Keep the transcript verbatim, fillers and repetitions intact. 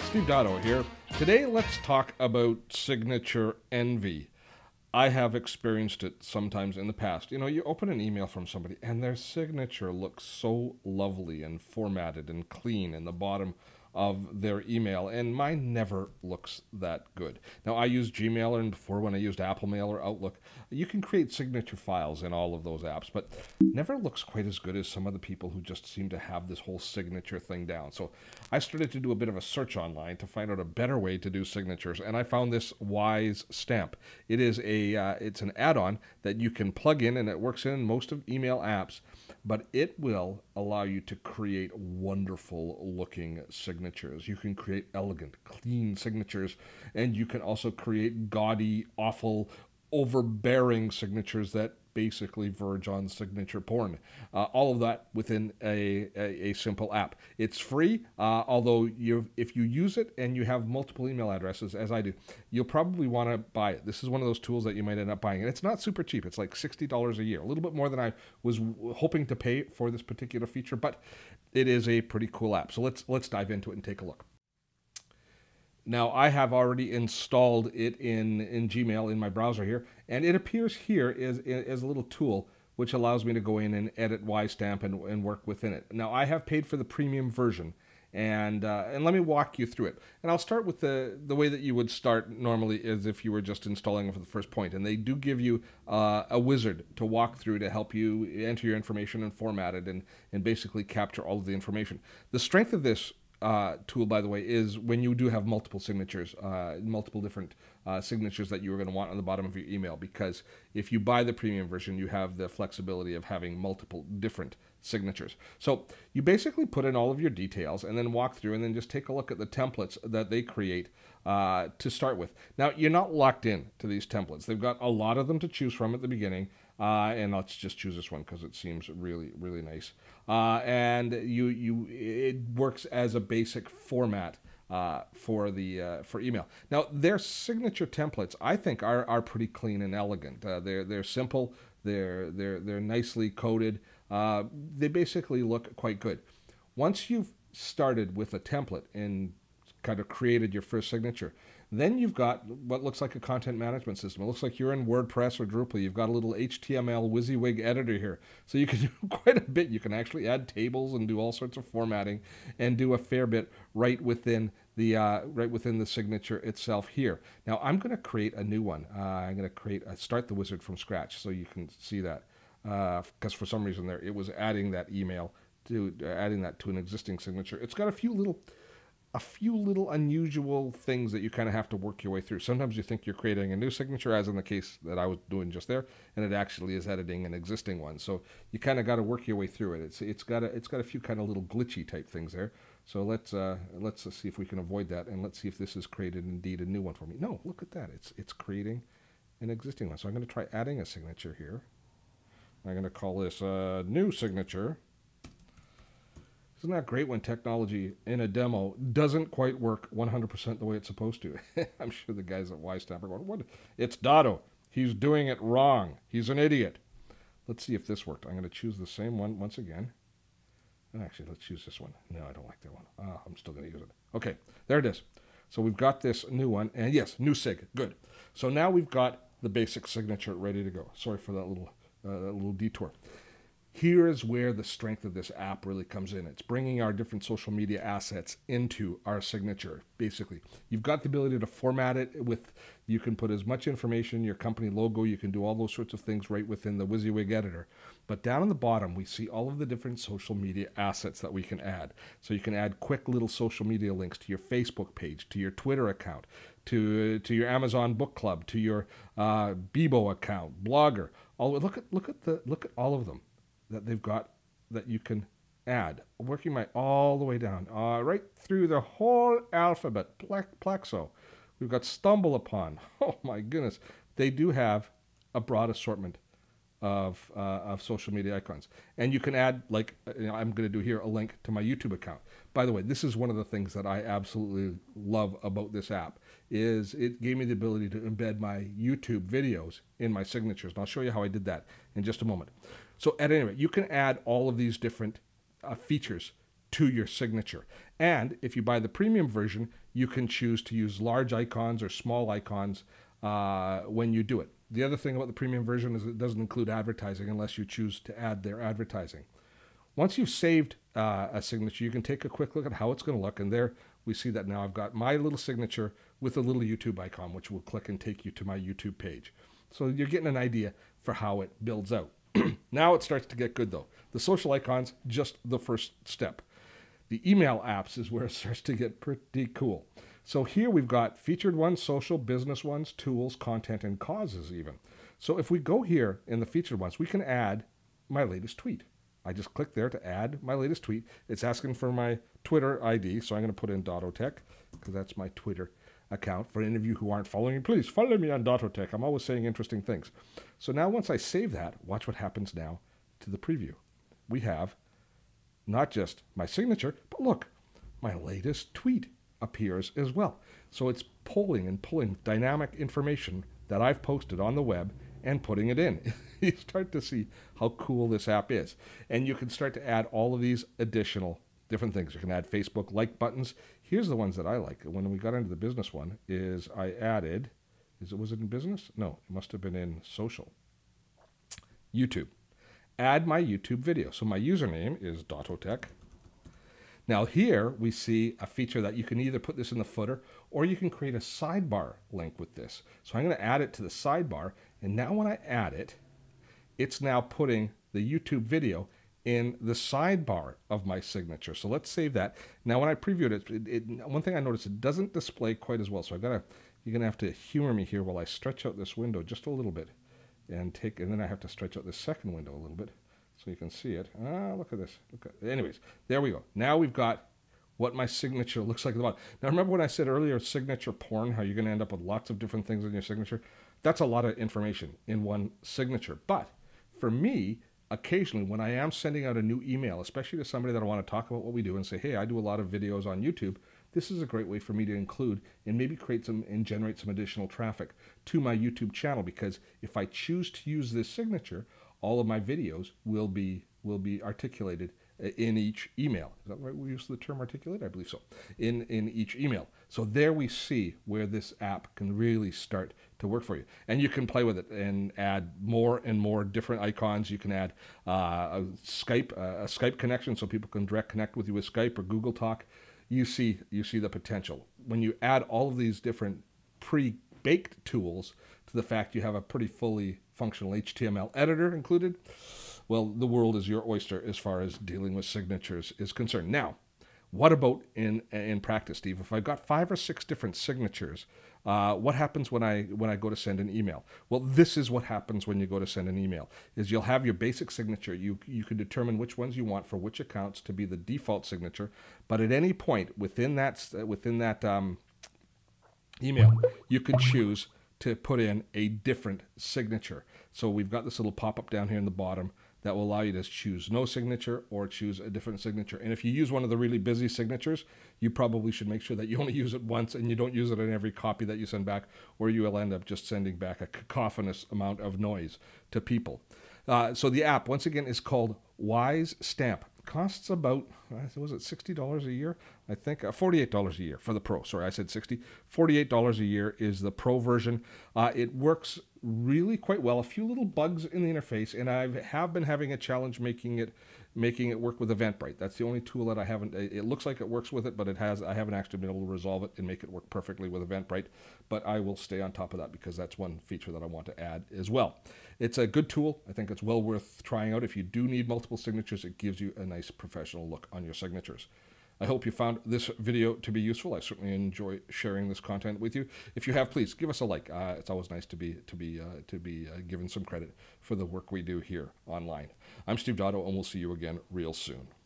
Steve Dotto here. Today, let's talk about signature envy. I have experienced it sometimes in the past. You know, you open an email from somebody and their signature looks so lovely and formatted and clean in the bottom of their email, and mine never looks that good. Now, I use Gmail, and before when I used Apple Mail or Outlook, you can create signature files in all of those apps, but never looks quite as good as some of the people who just seem to have this whole signature thing down. So I started to do a bit of a search online to find out a better way to do signatures, and I found this WiseStamp. It is a uh, it's an add-on that you can plug in, and it works in most of email apps, but it will allow you to create wonderful looking signatures. You can create elegant, clean signatures, and you can also create gaudy, awful, overbearing signatures that basically verge on signature porn. Uh, all of that within a, a, a simple app. It's free, uh, although you if you use it and you have multiple email addresses, as I do, you'll probably want to buy it. This is one of those tools that you might end up buying. And it's not super cheap. It's like sixty dollars a year, a little bit more than I was hoping to pay for this particular feature, but it is a pretty cool app. So let's let's dive into it and take a look. Now, I have already installed it in, in Gmail in my browser here, and it appears here as, as a little tool which allows me to go in and edit WiseStamp and, and work within it. Now, I have paid for the premium version, and uh, and let me walk you through it. And I'll start with the, the way that you would start normally as if you were just installing it for the first point. And they do give you uh, a wizard to walk through to help you enter your information and format it and, and basically capture all of the information. The strength of this Uh, tool, by the way, is when you do have multiple signatures, uh, multiple different uh, signatures that you're going to want on the bottom of your email, because if you buy the premium version, you have the flexibility of having multiple different signatures. So you basically put in all of your details and then walk through and then just take a look at the templates that they create uh, to start with. Now, you're not locked in to these templates. They've got a lot of them to choose from at the beginning. Uh, and let's just choose this one because it seems really, really nice. Uh, and you, you, it works as a basic format uh, for the uh, for email. Now, their signature templates, I think, are are pretty clean and elegant. Uh, they're they're simple. They're they're they're nicely coded. Uh, they basically look quite good. Once you've started with a template and kind of created your first signature, then you've got what looks like a content management system. It looks like you're in WordPress or Drupal. You've got a little H T M L WYSIWYG editor here. So you can do quite a bit. You can actually add tables and do all sorts of formatting and do a fair bit right within the uh, right within the signature itself here. Now I'm going to create a new one. Uh, I'm going to create a, start the wizard from scratch so you can see that, because uh, for some reason there it was adding that email to uh, adding that to an existing signature. It's got a few little a few little unusual things that you kind of have to work your way through. Sometimes you think you're creating a new signature, as in the case that I was doing just there, and it actually is editing an existing one. So you kind of got to work your way through it. It's it's got a, it's got a few kind of little glitchy type things there. So let's uh, let's see if we can avoid that, and let's see if this has created indeed a new one for me. No, look at that. It's it's creating an existing one. So I'm going to try adding a signature here. I'm going to call this a new signature. Isn't that great when technology in a demo doesn't quite work one hundred percent the way it's supposed to? I'm sure the guys at WiseStamp are going, what? It's Dotto. He's doing it wrong. He's an idiot. Let's see if this worked. I'm going to choose the same one once again. Actually, let's choose this one. No, I don't like that one. Oh, I'm still going to use it. Okay, there it is. So we've got this new one. And yes, new sig. Good. So now we've got the basic signature ready to go. Sorry for that little, uh, that little detour. Here is where the strength of this app really comes in. It's bringing our different social media assets into our signature, basically. You've got the ability to format it with, you can put as much information, your company logo, you can do all those sorts of things right within the WYSIWYG editor. But down on the bottom, we see all of the different social media assets that we can add. So you can add quick little social media links to your Facebook page, to your Twitter account, to, to your Amazon Book Club, to your uh, Bebo account, Blogger. All, look at, look at the, look at all of them that they've got that you can add. Working my all the way down, uh, right through the whole alphabet, Plexo. We've got Stumble Upon. Oh my goodness. They do have a broad assortment of uh, of social media icons. And you can add, like you know, I'm going to do here, a link to my YouTube account. By the way, this is one of the things that I absolutely love about this app, is it gave me the ability to embed my YouTube videos in my signatures. And I'll show you how I did that in just a moment. So at any rate, you can add all of these different uh, features to your signature. And if you buy the premium version, you can choose to use large icons or small icons uh, when you do it. The other thing about the premium version is it doesn't include advertising unless you choose to add their advertising. Once you've saved uh, a signature, you can take a quick look at how it's going to look. And there we see that now I've got my little signature with a little YouTube icon, which will click and take you to my YouTube page. So you're getting an idea for how it builds out. Now it starts to get good, though. The social icons, just the first step. The email apps is where it starts to get pretty cool. So here we've got featured ones, social, business ones, tools, content, and causes even. So if we go here in the featured ones, we can add my latest tweet. I just click there to add my latest tweet. It's asking for my Twitter I D, so I'm going to put in Dottotech because that's my Twitter account. For any of you who aren't following me, please follow me on Dottotech. I'm always saying interesting things. So now once I save that, watch what happens now to the preview. We have not just my signature, but look, my latest tweet appears as well. So it's pulling and pulling dynamic information that I've posted on the web and putting it in. You start to see how cool this app is. And you can start to add all of these additional different things. You can add Facebook like buttons. Here's the ones that I like. When we got into the business one, is I added, is it, was it in business? No, it must have been in social. YouTube. Add my YouTube video. So my username is Dottotech. Now here we see a feature that you can either put this in the footer or you can create a sidebar link with this. So I'm going to add it to the sidebar, and now when I add it, it's now putting the YouTube video in the sidebar of my signature. So let's save that. Now when I previewed it, it, it one thing I noticed, it doesn't display quite as well. So I gotta, you're gonna have to humor me here while I stretch out this window just a little bit, and take, and then I have to stretch out this second window a little bit so you can see it. Ah, look at this. Look at, anyways, there we go. Now we've got what my signature looks like at the bottom. Now remember when I said earlier signature porn, how you're gonna end up with lots of different things in your signature? That's a lot of information in one signature. But for me, occasionally when I am sending out a new email, especially to somebody that I want to talk about what we do and say, hey, I do a lot of videos on YouTube, this is a great way for me to include and maybe create some and generate some additional traffic to my YouTube channel, because if I choose to use this signature, all of my videos will be will be articulated in each email. Is that right? We use the term articulate? I believe so. In, in each email. So there we see where this app can really start to work for you. And you can play with it and add more and more different icons. You can add uh, a Skype, uh, a Skype connection so people can direct connect with you with Skype or Google Talk. You see, you see the potential. When you add all of these different pre-baked tools to the fact you have a pretty fully functional H T M L editor included, well, the world is your oyster as far as dealing with signatures is concerned. Now, what about in in practice, Steve? If I've got five or six different signatures, uh, what happens when I when I go to send an email? Well, this is what happens when you go to send an email. Is you'll have your basic signature. You you can determine which ones you want for which accounts to be the default signature. But at any point within that within that um, email, you can choose to put in a different signature. So we've got this little pop-up down here in the bottom that will allow you to choose no signature or choose a different signature. And if you use one of the really busy signatures, you probably should make sure that you only use it once and you don't use it in every copy that you send back, or you will end up just sending back a cacophonous amount of noise to people. Uh, so the app, once again, is called WiseStamp. Costs about, was it sixty dollars a year? I think uh, forty-eight dollars a year for the Pro. Sorry, I said sixty. forty-eight dollars a year is the Pro version. Uh, it works really quite well. A few little bugs in the interface, and I have been having a challenge making it making it work with Eventbrite. That's the only tool that I haven't. It looks like it works with it, but it has. I haven't actually been able to resolve it and make it work perfectly with Eventbrite. But I will stay on top of that because that's one feature that I want to add as well. It's a good tool. I think it's well worth trying out. If you do need multiple signatures, it gives you a nice professional look on your signatures. I hope you found this video to be useful. I certainly enjoy sharing this content with you. If you have, please give us a like. Uh, it's always nice to be to be uh, to be uh, given some credit for the work we do here online. I'm Steve Dotto, and we'll see you again real soon.